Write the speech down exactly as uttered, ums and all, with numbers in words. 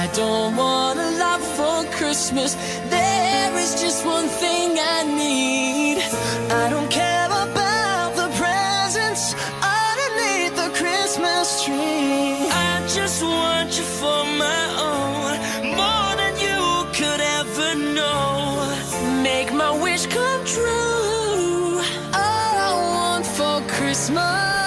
don't want a lot for Christmas. There is just one thing I need. I don't care about the presents underneath the Christmas tree. I just want you for my own, more than you could ever know. Make my wish come true. All I want for Christmas